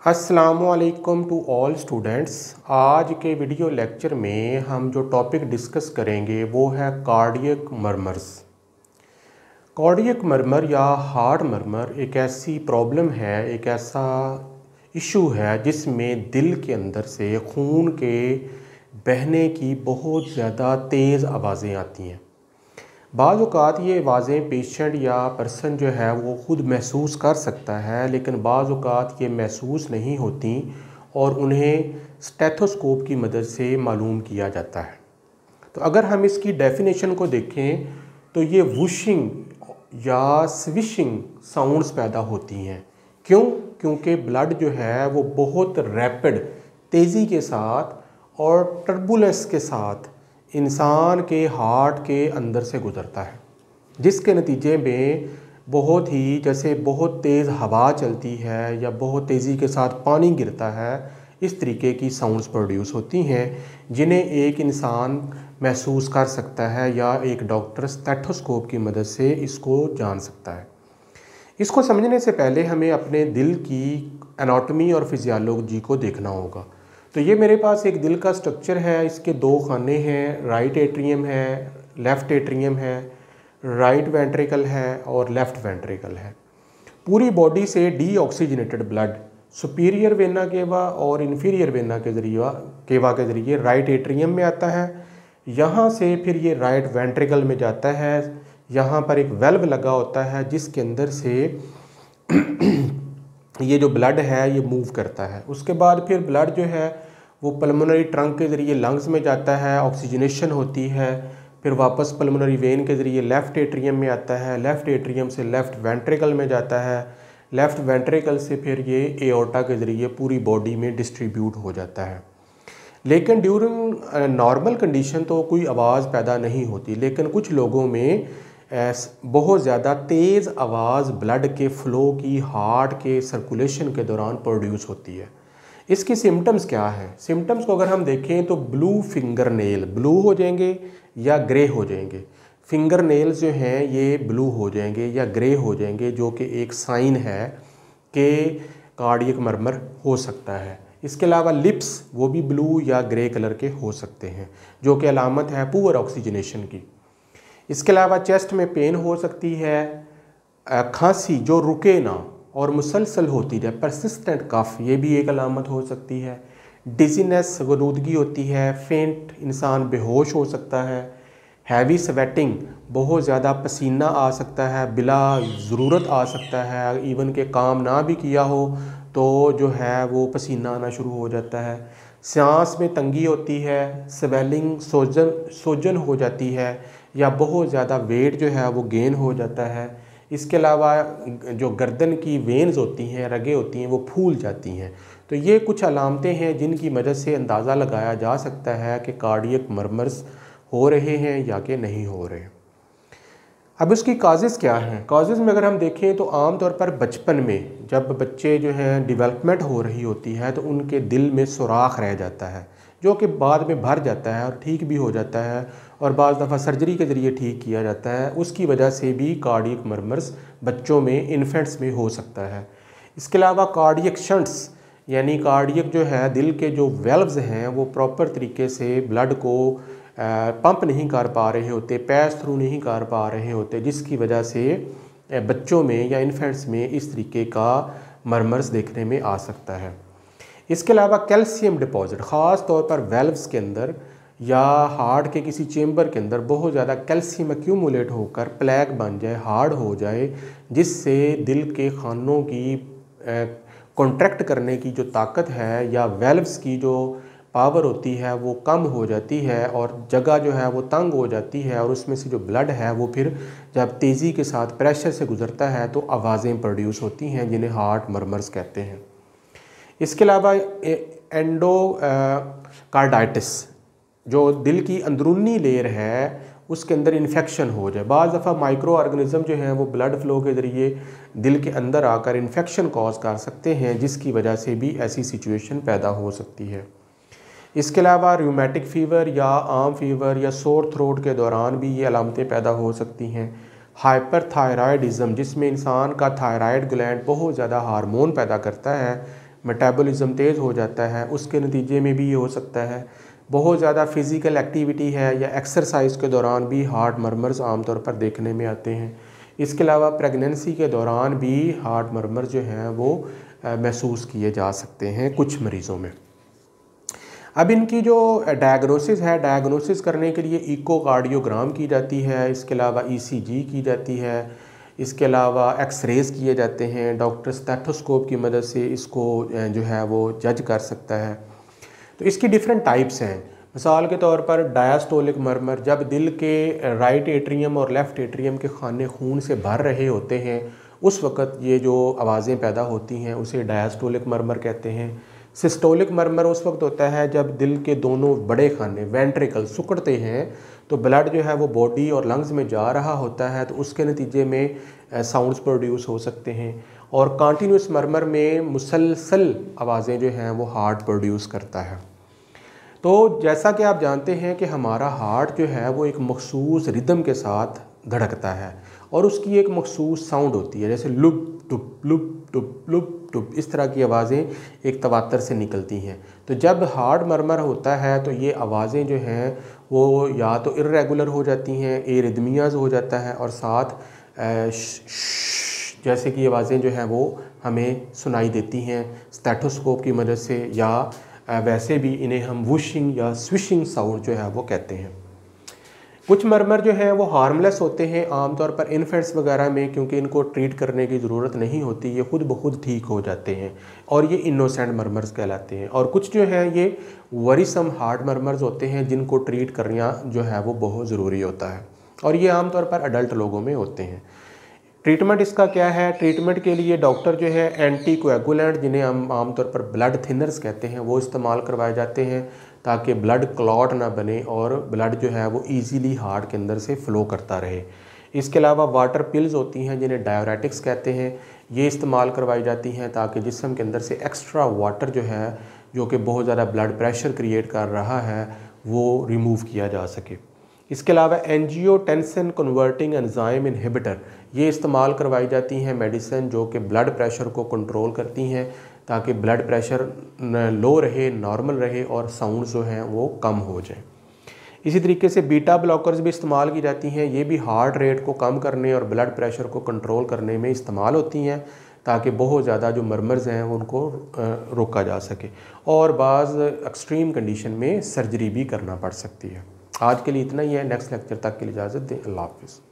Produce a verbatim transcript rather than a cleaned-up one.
अस्सलामुअलैकुम to all students. आज के वीडियो लेक्चर में हम जो टॉपिक डिस्कस करेंगे वो है कार्डियक मरमर्स। कार्डियक मरमर या हार्ट मरमर एक ऐसी प्रॉब्लम है, एक ऐसा इशू है जिसमें दिल के अंदर से खून के बहने की बहुत ज़्यादा तेज़ आवाज़ें आती हैं। बाज़ औक़ात ये आवाज़ें पेशेंट या पर्सन जो है वो ख़ुद महसूस कर सकता है, लेकिन बाज़ औक़ात ये महसूस नहीं होती और उन्हें स्टेथोस्कोप की मदद से मालूम किया जाता है। तो अगर हम इसकी डेफिनेशन को देखें तो ये वुशिंग या स्विशिंग साउंड्स पैदा होती हैं। क्यों? क्योंकि ब्लड जो है वो बहुत रैपिड तेज़ी के साथ और टर्बुलेंस के साथ इंसान के हार्ट के अंदर से गुज़रता है, जिसके नतीजे में बहुत ही जैसे बहुत तेज़ हवा चलती है या बहुत तेज़ी के साथ पानी गिरता है, इस तरीके की साउंड्स प्रोड्यूस होती हैं जिन्हें एक इंसान महसूस कर सकता है या एक डॉक्टर स्टेथोस्कोप की मदद से इसको जान सकता है। इसको समझने से पहले हमें अपने दिल की एनाटॉमी और फिजियोलॉजी को देखना होगा। तो ये मेरे पास एक दिल का स्ट्रक्चर है, इसके दो खाने हैं, राइट एट्रियम है, लेफ़्ट एट्रियम है, राइट वेंट्रिकल है और लेफ़्ट वेंट्रिकल है। पूरी बॉडी से deoxygenated blood superior vena cava और इन्फीरियर वेना के ज़रिए केवा के ज़रिए राइट एट्रियम में आता है। यहाँ से फिर ये राइट वेंट्रिकल में जाता है। यहाँ पर एक वेल्व लगा होता है जिसके अंदर से ये जो ब्लड है ये मूव करता है। उसके बाद फिर ब्लड जो है वो पल्मोनरी ट्रंक के ज़रिए लंग्स में जाता है, ऑक्सीजनेशन होती है, फिर वापस पल्मोनरी वेन के ज़रिए लेफ़्ट एट्रियम में आता है, लेफ़्ट एट्रियम से लेफ़्ट वेंट्रिकल में जाता है, लेफ़्ट वेंट्रिकल से फिर ये एओर्टा के ज़रिए पूरी बॉडी में डिस्ट्रीब्यूट हो जाता है। लेकिन ड्यूरिंग नॉर्मल कंडीशन तो कोई आवाज़ पैदा नहीं होती, लेकिन कुछ लोगों में बहुत ज़्यादा तेज़ आवाज़ ब्लड के फ़्लो की हार्ट के सर्कुलेशन के दौरान प्रोड्यूस होती है। इसकी सिम्टम्स क्या हैं? सिम्टम्स को अगर हम देखें तो ब्लू फिंगर नेल ब्लू हो जाएंगे या ग्रे हो जाएंगे। फिंगर नेल्स जो हैं ये ब्लू हो जाएंगे या ग्रे हो जाएंगे, जो कि एक साइन है कि कार्डियक मरमर हो सकता है। इसके अलावा लिप्स वो भी ब्लू या ग्रे कलर के हो सकते हैं, जो कि अलामत है पुअर ऑक्सीजनेशन की। इसके अलावा चेस्ट में पेन हो सकती है, खांसी जो रुके ना और मुसलसल होती है, परसिस्टेंट कफ, ये भी एक अलामत हो सकती है। डिजीनेस गलूदगी होती है, फेंट इंसान बेहोश हो सकता है, हैवी स्वेटिंग बहुत ज़्यादा पसीना आ सकता है, बिला ज़रूरत आ सकता है, इवन के काम ना भी किया हो तो जो है वो पसीना आना शुरू हो जाता है। सांस में तंगी होती है, स्वेलिंग सोजन सोजन हो जाती है या बहुत ज़्यादा वेट जो है वो गेन हो जाता है। इसके अलावा जो गर्दन की वेन्स होती हैं, रगें होती हैं, वो फूल जाती हैं। तो ये कुछ अलामतें हैं जिनकी मदद से अंदाज़ा लगाया जा सकता है कि कार्डियक मरमर्स हो रहे हैं या कि नहीं हो रहे। अब उसकी काजेज़ क्या हैं? काजेज़ में अगर हम देखें तो आम तौर पर बचपन में जब बच्चे जो हैं डेवलपमेंट हो रही होती है तो उनके दिल में सुराख रह जाता है, जो कि बाद में भर जाता है और ठीक भी हो जाता है और बाज़ दफ़ा सर्जरी के ज़रिए ठीक किया जाता है। उसकी वजह से भी कार्डियक मरमर्स बच्चों में, इन्फेंट्स में हो सकता है। इसके अलावा कार्डियक शंट्स यानी कार्डियक जो है दिल के जो वेल्व्स हैं वो प्रॉपर तरीके से ब्लड को पंप नहीं कर पा रहे होते, पैस थ्रू नहीं कर पा रहे होते, जिसकी वजह से बच्चों में या इन्फेंट्स में इस तरीके का मरमर्स देखने में आ सकता है। इसके अलावा कैल्शियम डिपॉजिट, ख़ास तौर पर वेल्व्स के अंदर या हार्ट के किसी चेम्बर के अंदर बहुत ज़्यादा कैल्शियम एक्यूमुलेट होकर प्लेग बन जाए, हार्ड हो जाए, जिससे दिल के खानों की कॉन्ट्रैक्ट करने की जो ताकत है या वेल्व्स की जो पावर होती है वो कम हो जाती है और जगह जो है वो तंग हो जाती है और उसमें से जो ब्लड है वो फिर जब तेज़ी के साथ प्रेशर से गुज़रता है तो आवाज़ें प्रोड्यूस होती हैं जिन्हें हार्ट मरमर्स कहते हैं। इसके अलावा एंडो कार्डाइटिस, जो दिल की अंदरूनी लेयर है उसके अंदर इन्फेक्शन हो जाए। बाज़ दफ़ा माइक्रो ऑर्गेनिज़म जो हैं वो ब्लड फ़्लो के ज़रिए दिल के अंदर आकर इन्फेक्शन कॉज कर सकते हैं, जिसकी वजह से भी ऐसी सिचुएशन पैदा हो सकती है। इसके अलावा रूमेटिक फ़ीवर या आम फीवर या सोर थ्रोट के दौरान भी ये अलामतें पैदा हो सकती हैं। हाइपरथायराइडिज़म, जिसमें इंसान का थायराइड ग्लैंड बहुत ज़्यादा हार्मोन पैदा करता है, मेटाबॉलिज्म तेज़ हो जाता है, उसके नतीजे में भी ये हो सकता है। बहुत ज़्यादा फिज़िकल एक्टिविटी है या एक्सरसाइज के दौरान भी हार्ट मरमर्स आमतौर पर देखने में आते हैं। इसके अलावा प्रेगनेंसी के दौरान भी हार्ट मरमर जो हैं वो महसूस किए जा सकते हैं कुछ मरीज़ों में। अब इनकी जो डायग्नोसिस है, डायग्नोसिस करने के लिए इकोकार्डियोग्राम की जाती है, इसके अलावा ईसीजी की जाती है, इसके अलावा एक्सरेज किए जाते हैं। डॉक्टर स्टेथोस्कोप की मदद से इसको जो है वो जज कर सकता है। तो इसकी डिफरेंट टाइप्स हैं। मिसाल के तौर पर डायस्टोलिक मरमर, जब दिल के राइट एट्रियम और लेफ़्ट एट्रियम के खाने खून से भर रहे होते हैं उस वक़्त ये जो आवाज़ें पैदा होती हैं उसे डायस्टोलिक मरमर कहते हैं। सिस्टोलिक मरमर उस वक्त होता है जब दिल के दोनों बड़े खाने वेंट्रिकल सिकुड़ते हैं, तो ब्लड जो है वो बॉडी और लंग्स में जा रहा होता है, तो उसके नतीजे में साउंड्स प्रोड्यूस हो सकते हैं। और कंटिन्यूस मरमर में मुसलसल आवाज़ें जो हैं वो हार्ट प्रोड्यूस करता है। तो जैसा कि आप जानते हैं कि हमारा हार्ट जो है वो एक मखसूस रिदम के साथ धड़कता है और उसकी एक मखसूस साउंड होती है, जैसे लुप टुप लुप टुप लुप टुप, इस तरह की आवाज़ें एक तवातर से निकलती हैं। तो जब हार्ट मरमर होता है तो ये आवाज़ें जो हैं वो या तो इर्रेगुलर हो जाती हैं, एरिदमियाज हो जाता है, और साथ जैसे कि आवाज़ें जो हैं वो हमें सुनाई देती हैं स्टेथोस्कोप की मदद से, या वैसे भी इन्हें हम वुशिंग या स्विशिंग साउंड जो है वो कहते हैं। कुछ मरमर जो हैं वो हार्मलेस होते हैं आमतौर पर इन्फेंट्स वगैरह में, क्योंकि इनको ट्रीट करने की ज़रूरत नहीं होती, ये खुद ब खुद ठीक हो जाते हैं और ये इनोसेंट मरमर्स कहलाते हैं। और कुछ जो है ये वरीसम हार्ट मरमर्स होते हैं जिनको ट्रीट करना जो है वो बहुत ज़रूरी होता है, और ये आमतौर पर अडल्ट लोगों में होते हैं। ट्रीटमेंट इसका क्या है? ट्रीटमेंट के लिए डॉक्टर जो है एंटी कोएगुलेंट, जिन्हें हम आमतौर पर ब्लड थिनर्स कहते हैं, वो इस्तेमाल करवाए जाते हैं ताकि ब्लड क्लॉट ना बने और ब्लड जो है वो इजीली हार्ट के अंदर से फ़्लो करता रहे। इसके अलावा वाटर पिल्स होती हैं जिन्हें डायरेटिक्स कहते हैं, ये इस्तेमाल करवाई जाती हैं ताकि जिस्म के अंदर से एक्स्ट्रा वाटर जो है, जो कि बहुत ज़्यादा ब्लड प्रेशर क्रिएट कर रहा है, वो रिमूव किया जा सके। इसके अलावा एंजियोटेंसिन कन्वर्टिंग एंजाइम इनहिबिटर, ये इस्तेमाल करवाई जाती हैं मेडिसिन जो कि ब्लड प्रेशर को कंट्रोल करती हैं ताकि ब्लड प्रेशर लो रहे, नॉर्मल रहे और साउंड जो हैं वो कम हो जाए। इसी तरीके से बीटा ब्लॉकर्स भी इस्तेमाल की जाती हैं, ये भी हार्ट रेट को कम करने और ब्लड प्रेशर को कंट्रोल करने में इस्तेमाल होती हैं ताकि बहुत ज़्यादा जो मरमर्स हैं उनको रोका जा सके, और बाज़ एक्सट्रीम कंडीशन में सर्जरी भी करना पड़ सकती है। आज के लिए इतना ही है, नेक्स्ट लेक्चर तक के लिए इजाज़त दें। अल्लाह हाफ़िज़।